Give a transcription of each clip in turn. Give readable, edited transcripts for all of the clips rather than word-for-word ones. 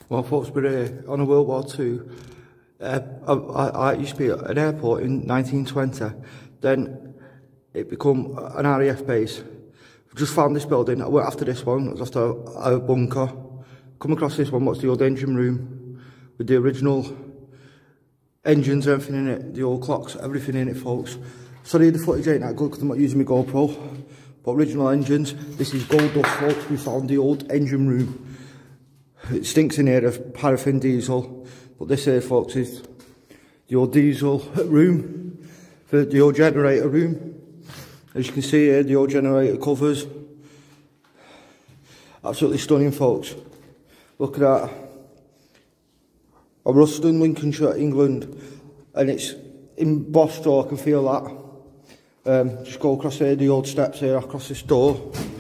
Well, folks, we're on a World War II. I used to be at an airport in 1920. Then it became an RAF base. I've just found this building. I went after this one. It was after a bunker. Come across this one. What's the old engine room with the original engines, everything in it, the old clocks, everything in it, folks. Sorry, the footage ain't that good because I'm not using my GoPro. But original engines. This is gold dust, folks. We found the old engine room. It stinks in here of paraffin diesel, but this here, folks, is the old diesel room, the old generator room. As you can see here, the old generator covers. Absolutely stunning, folks. Look at that. A Ruston, Lincolnshire, England, and it's embossed, so I can feel that. Just go across here, the old steps here, across this door.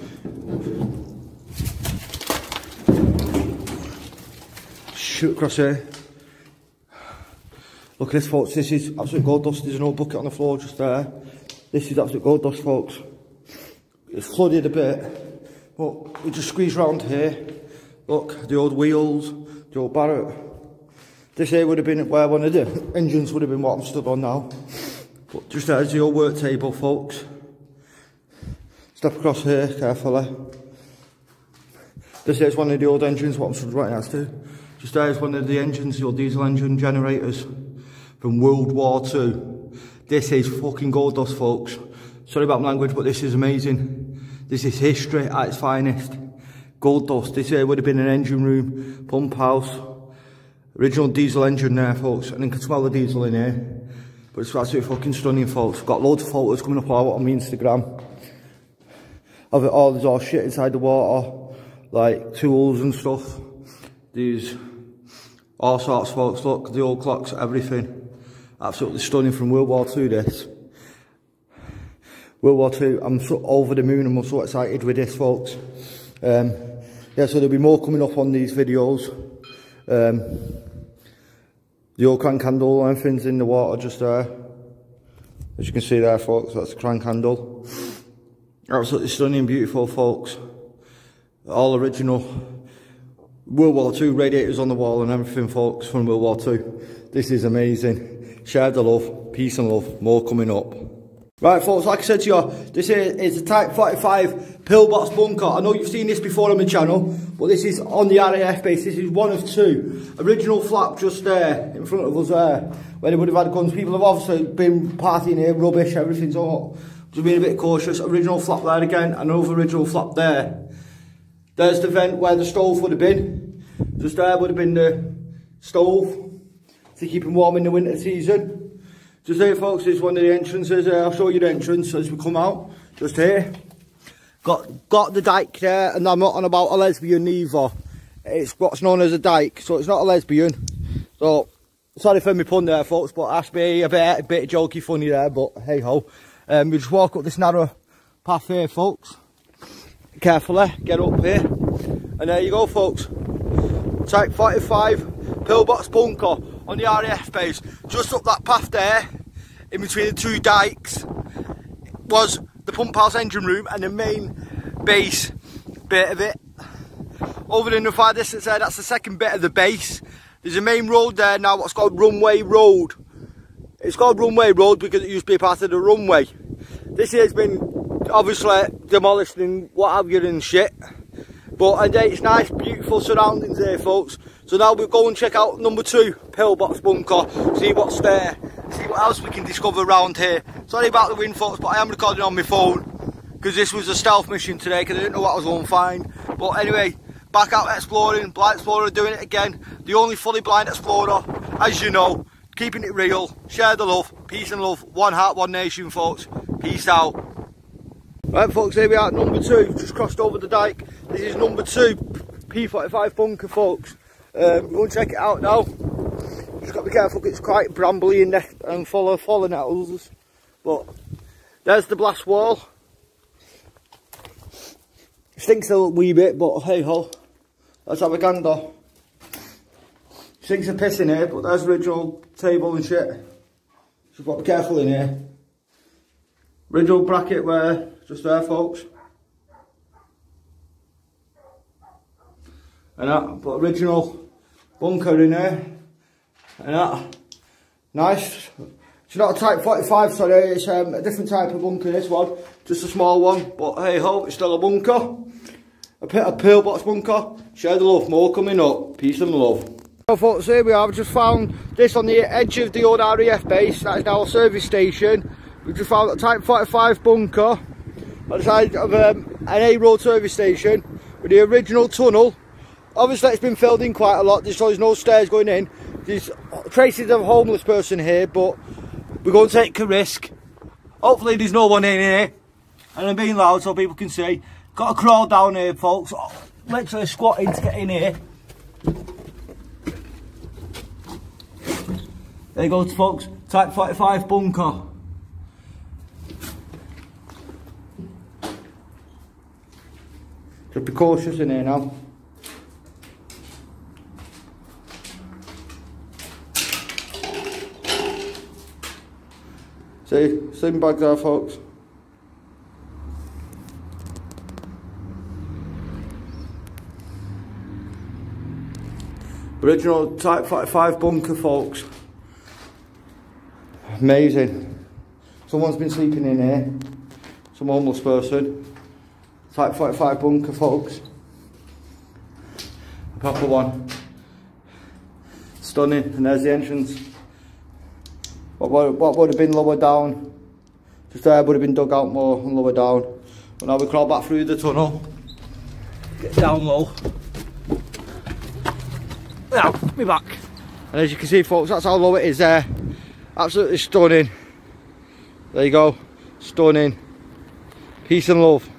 Shoot across here. Look at this, folks. This is absolute gold dust. There's an old bucket on the floor just there. This is absolute gold dust, folks. It's flooded a bit, but we just squeeze round here. Look, the old wheels, the old Barrett. This here would have been where one of the engines would have been what I'm stood on now. But just there's the old work table, folks. Step across here carefully. This is one of the old engines, what I'm stood right next to. Just there is one of the engines, the old diesel engine generators from World War II. This is fucking gold dust, folks. Sorry about my language, but this is amazing. This is history at its finest. Gold dust. This here would have been an engine room, pump house. Original diesel engine there, folks. And you can smell the diesel in here. But it's absolutely fucking stunning, folks. Got loads of photos coming up on my Instagram. Of it all, there's all shit inside the water. Like tools and stuff. These all sorts, folks. Look, the old clocks, everything. Absolutely stunning from World War II, this. World War II, I'm so over the moon and I'm so excited with this, folks. Yeah, so there'll be more coming up on these videos. The old crank handle, everything's in the water just there. As you can see there, folks, that's the crank handle. Absolutely stunning, beautiful, folks. All original. World War II radiators on the wall and everything, folks, from World War II. This is amazing. Share the love, peace and love, more coming up. Right, folks, like I said to you, this here is a Type 45 pillbox bunker. I know you've seen this before on my channel, but this is on the RAF base. This is one of two. Original flap just there, in front of us there, where they would have had guns. People have obviously been partying here, rubbish, everything's all. Just being a bit cautious. Original flap there again, another original flap there. There's the vent where the stove would have been. Just there would have been the stove to keep them warm in the winter season. Just here, folks, is one of the entrances. I'll show you the entrance as we come out. Just here. Got the dyke there, and I'm not on about a lesbian either. It's what's known as a dyke, so it's not a lesbian. So, sorry for my pun there, folks, but that's me a bit jokey funny there, but hey ho. We just walk up this narrow path here, folks. Carefully, get up here. And there you go, folks. Type 45 pillbox bunker on the RAF base. Just up that path there, in between the two dykes, was the pump house engine room and the main base bit of it. Over in the far distance there, that's the second bit of the base. There's a main road there now, what's called Runway Road. It's called Runway Road because it used to be part of the runway. This here has been obviously demolished and what have you and shit. But it's nice, beautiful surroundings here, folks. So now we'll go and check out number 2 pillbox bunker, see what's there, see what else we can discover around here. Sorry about the wind, folks, but I am recording on my phone because this was a stealth mission today because I didn't know what I was going to find. But anyway, back out exploring, Blind Explorer doing it again. The only fully blind explorer, as you know, keeping it real, share the love, peace and love, one heart, one nation, folks. Peace out. Right, folks, here we are at number 2, just crossed over the dyke. This is number 2 P45 bunker, folks. We'll go and check it out now. Just got to be careful, it's quite brambly and full of fallen nettles. But there's the blast wall. Stinks a wee bit, but hey ho. Let's have a gander. Stinks of piss in here, but there's the original table and shit. Just got to be careful in here. Original bracket where, just there, folks. And that, but original bunker in here. And that. Nice. It's not a Type 45, sorry, it's a different type of bunker, this one. Just a small one, but hey ho, it's still a bunker. A pillbox bunker. Share the love, more coming up. Peace and love. So folks, here we are. I've just found this on the edge of the old RAF base. That is now a service station. We've just found a Type 45 bunker on the side of an A road service station with the original tunnel. Obviously it's been filled in quite a lot, so there's no stairs going in. There's traces of a homeless person here, but we're going to take a risk. Hopefully there's no one in here. And I'm being loud so people can see. Got to crawl down here, folks. Literally squatting to get in here. There you go, folks. Type 45 bunker. Just be cautious in here now. See, sleeping bags there, folks. Original Type 45 bunker, folks. Amazing. Someone's been sleeping in here. Some homeless person. Type 45 bunker, folks. A proper one. Stunning. And there's the entrance. What would have been lower down, just there would have been dug out more and lower down. But now we crawl back through the tunnel, get down low. Now, me back. And as you can see, folks, that's how low it is there. Absolutely stunning. There you go, stunning. Peace and love.